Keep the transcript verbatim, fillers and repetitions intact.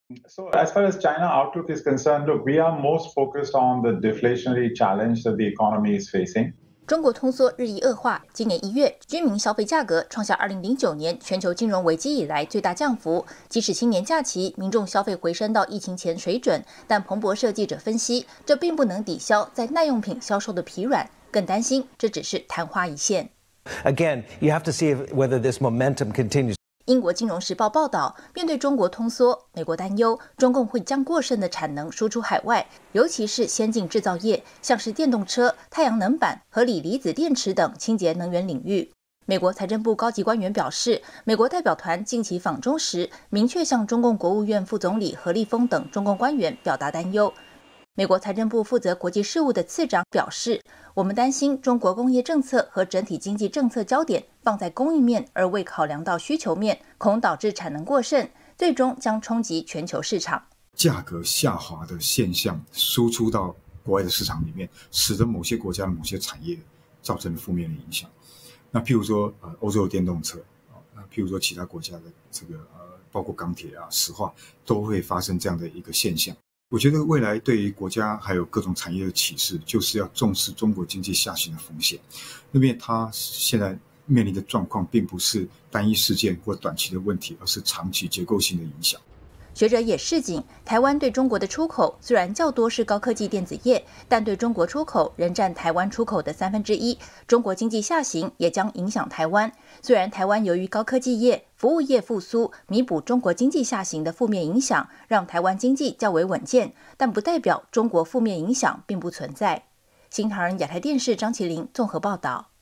So, as far as China outlook is concerned, look, we are most focused on the deflationary challenge that the economy is facing. 中国通缩日益恶化，今年一月，居民消费价格创下二零零九年全球金融危机以来最大降幅。即使新年假期民众消费回升到疫情前水准，但彭博社记者分析，这并不能抵消在耐用品销售的疲软，更担心这只是昙花一现。 Again, you have to see whether this momentum continues. 英国金融时报报道，面对中国通缩，美国担忧中共会将过剩的产能输出海外，尤其是先进制造业，像是电动车、太阳能板和锂离子电池等清洁能源领域。美国财政部高级官员表示，美国代表团近期访中时，明确向中共国务院副总理何立峰等中共官员表达担忧。美国财政部负责国际事务的次长表示，我们担心中国工业政策和整体经济政策焦点放在供应面，而未考量到需求面，恐导致产能过剩，最终将冲击全球市场。 价格下滑的现象输出到国外的市场里面，使得某些国家的某些产业造成了负面的影响。那譬如说，呃，欧洲的电动车，那譬如说其他国家的这个呃，包括钢铁啊、石化，都会发生这样的一个现象。我觉得未来对于国家还有各种产业的启示，就是要重视中国经济下行的风险。因为它现在面临的状况并不是单一事件或短期的问题，而是长期结构性的影响。 学者也示警，台湾对中国的出口虽然较多是高科技电子业，但对中国出口仍占台湾出口的三分之一。中国经济下行也将影响台湾。虽然台湾由于高科技业、服务业复苏，弥补中国经济下行的负面影响，让台湾经济较为稳健，但不代表中国负面影响并不存在。新唐人亚太电视张麒麟综合报道。